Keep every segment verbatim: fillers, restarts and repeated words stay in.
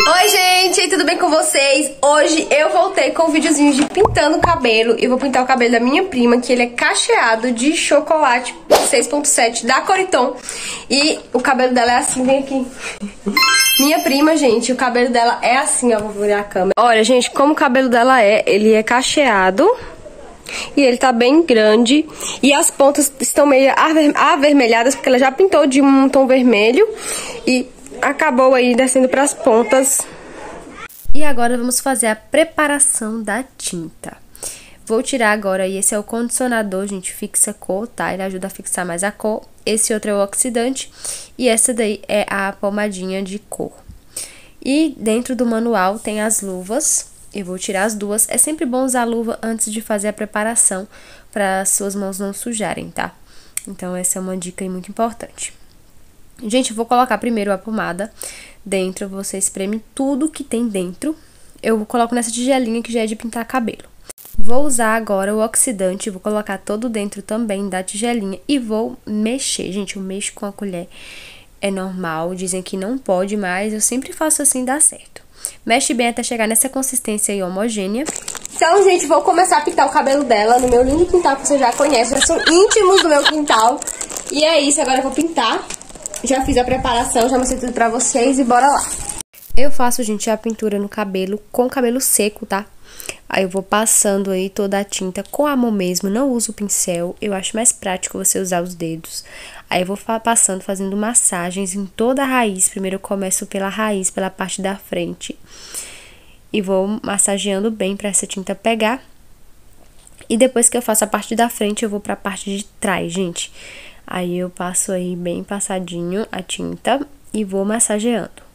Oi gente, tudo bem com vocês? Hoje eu voltei com um videozinho de pintando o cabelo. E vou pintar o cabelo da minha prima, que ele é cacheado de chocolate seis ponto sete da Coriton. E o cabelo dela é assim, vem aqui. Minha prima, gente, o cabelo dela é assim, ó, vou virar a câmera. Olha, gente, como o cabelo dela é, ele é cacheado. E ele tá bem grande. E as pontas estão meio avermelhadas, porque ela já pintou de um tom vermelho. E acabou aí descendo pras pontas. E agora vamos fazer a preparação da tinta. Vou tirar agora aí, esse é o condicionador, gente, fixa cor, tá? Ele ajuda a fixar mais a cor. Esse outro é o oxidante. E essa daí é a pomadinha de cor. E dentro do manual tem as luvas. Eu vou tirar as duas. É sempre bom usar a luva antes de fazer a preparação, para as suas mãos não sujarem, tá? Então essa é uma dica aí muito importante. Gente, eu vou colocar primeiro a pomada dentro, você espreme tudo que tem dentro. Eu coloco nessa tigelinha que já é de pintar cabelo. Vou usar agora o oxidante, vou colocar todo dentro também da tigelinha e vou mexer. Gente, eu mexo com a colher, é normal, dizem que não pode, mas eu sempre faço assim, dá certo. Mexe bem até chegar nessa consistência aí homogênea. Então, gente, vou começar a pintar o cabelo dela no meu lindo quintal, que vocês já conhecem, já são íntimos do meu quintal. E é isso, agora eu vou pintar. Já fiz a preparação, já mostrei tudo pra vocês e bora lá. Eu faço, gente, a pintura no cabelo com cabelo seco, tá? Aí eu vou passando aí toda a tinta com a mão mesmo, não uso o pincel. Eu acho mais prático você usar os dedos. Aí eu vou passando, fazendo massagens em toda a raiz. Primeiro eu começo pela raiz, pela parte da frente. E vou massageando bem pra essa tinta pegar. E depois que eu faço a parte da frente, eu vou pra parte de trás, gente. Aí eu passo aí bem passadinho a tinta e vou massageando.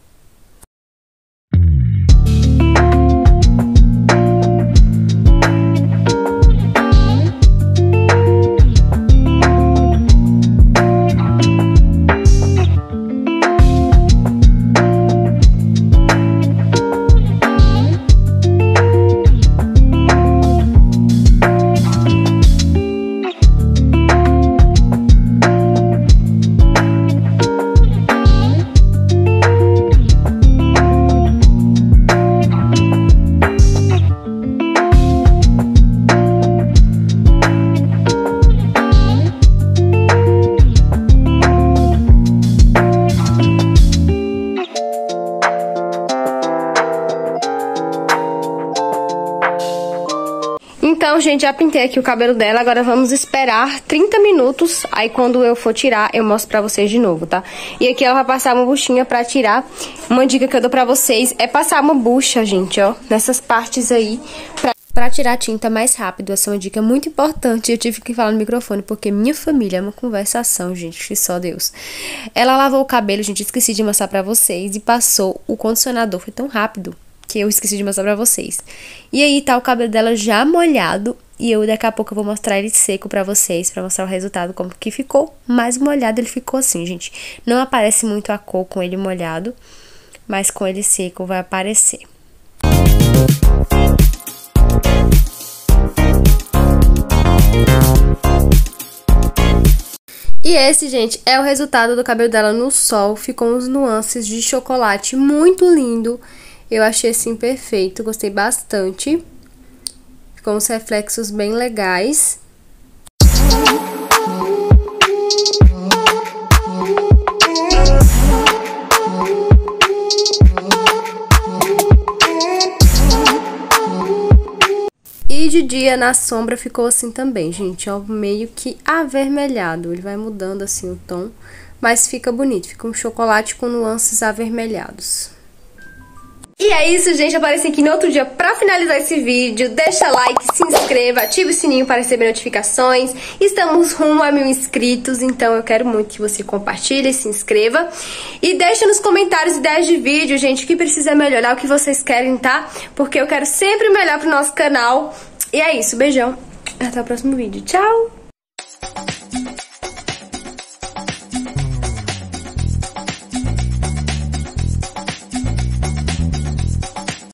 Então, gente, já pintei aqui o cabelo dela, agora vamos esperar trinta minutos, aí quando eu for tirar, eu mostro pra vocês de novo, tá? E aqui ela vai passar uma buchinha pra tirar. Uma dica que eu dou pra vocês é passar uma bucha, gente, ó, nessas partes aí, pra, pra tirar a tinta mais rápido. Essa é uma dica muito importante, eu tive que falar no microfone, porque minha família é uma conversação, gente, que só Deus. Ela lavou o cabelo, gente, esqueci de mostrar pra vocês, e passou o condicionador, foi tão rápido que eu esqueci de mostrar pra vocês. E aí tá o cabelo dela já molhado. E eu daqui a pouco eu vou mostrar ele seco pra vocês, pra mostrar o resultado, como que ficou. Mais molhado ele ficou assim, gente. Não aparece muito a cor com ele molhado, mas com ele seco vai aparecer. E esse, gente, é o resultado do cabelo dela no sol. Ficou uns nuances de chocolate muito lindo. Eu achei assim perfeito, gostei bastante. Ficou uns reflexos bem legais. E de dia na sombra ficou assim também, gente, ó, meio que avermelhado. Ele vai mudando assim o tom, mas fica bonito, fica um chocolate com nuances avermelhados. E é isso, gente, eu apareci aqui no outro dia pra finalizar esse vídeo. Deixa like, se inscreva, ative o sininho para receber notificações. Estamos rumo a mil inscritos, então eu quero muito que você compartilhe, se inscreva. E deixa nos comentários ideias de vídeo, gente, o que precisa melhorar, o que vocês querem, tá? Porque eu quero sempre melhor pro nosso canal. E é isso, beijão, até o próximo vídeo, tchau!